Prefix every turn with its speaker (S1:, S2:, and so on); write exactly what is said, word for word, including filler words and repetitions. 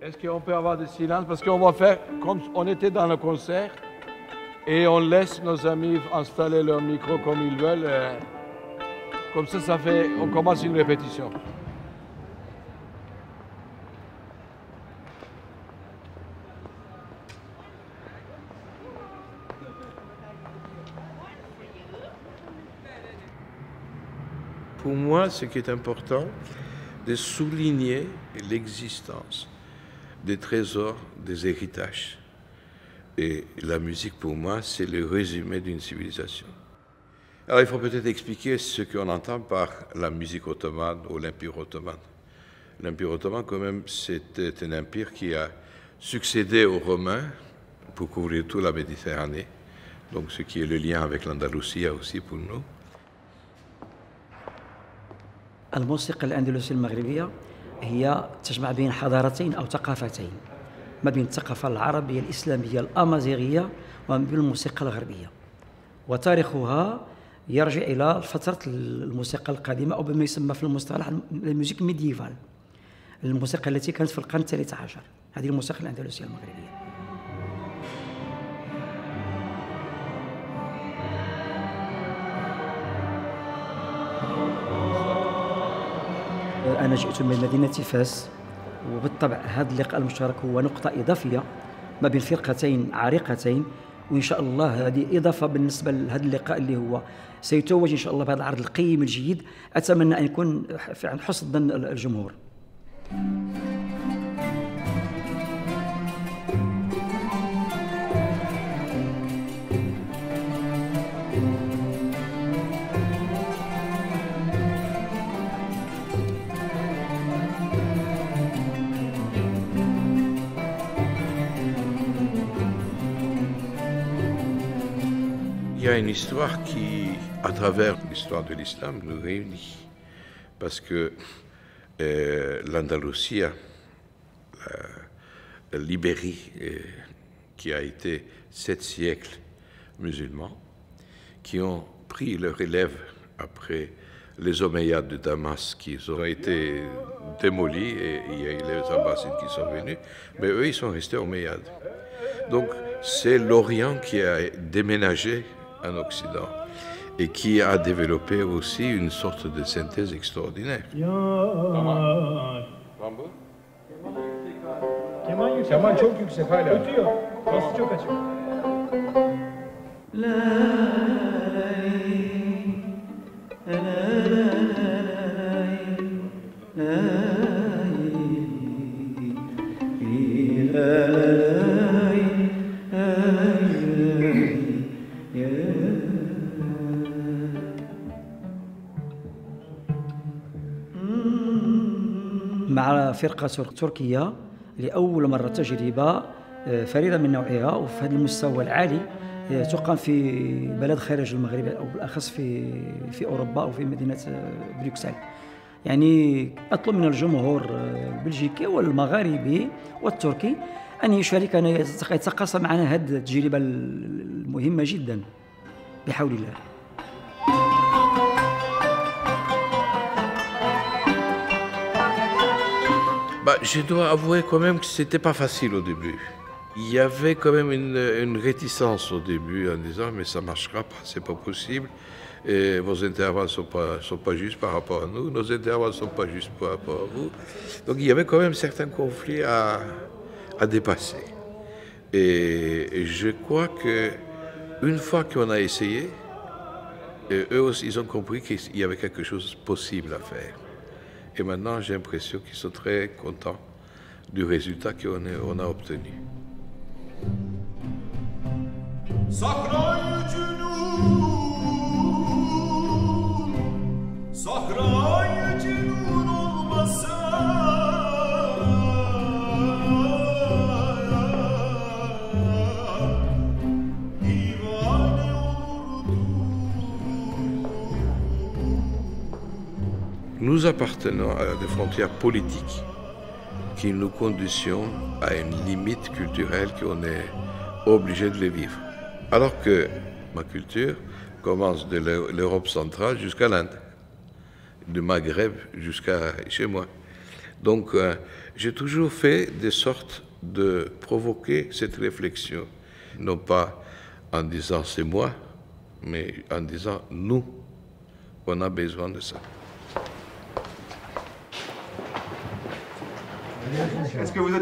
S1: Est-ce qu'on peut avoir du silence? Parce qu'on va faire comme on était dans le concert et on laisse nos amis installer leur micro comme ils veulent. Euh, comme ça, ça fait, on commence une répétition.
S2: Pour moi, ce qui est important, de souligner l'existence des trésors, des héritages. Et la musique, pour moi, c'est le résumé d'une civilisation. Alors, il faut peut-être expliquer ce qu'on entend par la musique ottomane ou l'Empire ottoman. L'Empire ottoman, quand même, c'était un empire qui a succédé aux Romains pour couvrir toute la Méditerranée, donc ce qui est le lien avec l'Andalousie aussi pour nous.
S3: الموسيقى الأندلسية المغربية هي تجمع بين حضارتين أو ثقافتين، ما بين الثقافة العربية الإسلامية الأمازيغية وما بين الموسيقى الغربية، وتاريخها يرجع إلى فترة الموسيقى القديمة أو بما يسمى في المصطلح الموسيقى ميديفال، الموسيقى التي كانت في القرن الثالث عشر، هذه الموسيقى الأندلسية المغربية. أنا جئت من مدينة فاس، وبالطبع هذا اللقاء المشترك هو نقطة إضافية ما بين فرقتين عريقتين، وإن شاء الله هذه إضافة بالنسبة لهذا اللقاء اللي هو سيتوج إن شاء الله بهذا العرض القيم الجيد. أتمنى أن يكون عن حسن ظن الجمهور.
S2: Il y a une histoire qui, à travers l'histoire de l'islam, nous réunit. Parce que euh, l'Andalousie, la l'Ibérie, euh, qui a été sept siècles musulmans, qui ont pris leur relève après les Omeyyades de Damas, qui ont été démolis, et il y a eu les Abbasides qui sont venus, mais eux, ils sont restés Omeyyades. Donc, c'est l'Orient qui a déménagé en Occident et qui a développé aussi une sorte de synthèse extraordinaire.
S1: Keman çok yüksek hala. Ötüyor. Bası çok açık.
S3: مع فرقة تركية لأول مرة تجربة فريدة من نوعها وفي هذا المستوى العالي تقام في بلد خارج المغرب أو بالأخص في في أوروبا أو في مدينة بروكسل. يعني أطلب من الجمهور البلجيكي والمغاربي والتركي أن يشاركنا يتقاسم معنا هذه التجربة المهمة جدا بحول الله.
S2: Bah, je dois avouer quand même que ce n'était pas facile au début. Il y avait quand même une, une réticence au début en disant mais ça ne marchera pas, c'est pas possible. Et vos intervalles ne sont pas, sont pas justes par rapport à nous, nos intervalles ne sont pas justes par rapport à vous. Donc il y avait quand même certains conflits à, à dépasser. Et, et je crois que une fois qu'on a essayé, eux aussi ils ont compris qu'il y avait quelque chose de possible à faire. Et maintenant, j'ai l'impression qu'ils sont très contents du résultat qu'on on a obtenu. Nous appartenons à des frontières politiques qui nous conditionnent à une limite culturelle qu'on est obligé de les vivre. Alors que ma culture commence de l'Europe centrale jusqu'à l'Inde, du Maghreb jusqu'à chez moi. Donc, euh, j'ai toujours fait des sortes de provoquer cette réflexion, non pas en disant c'est moi, mais en disant nous, on a besoin de ça.
S4: Est-ce que vous êtes tous prêts ?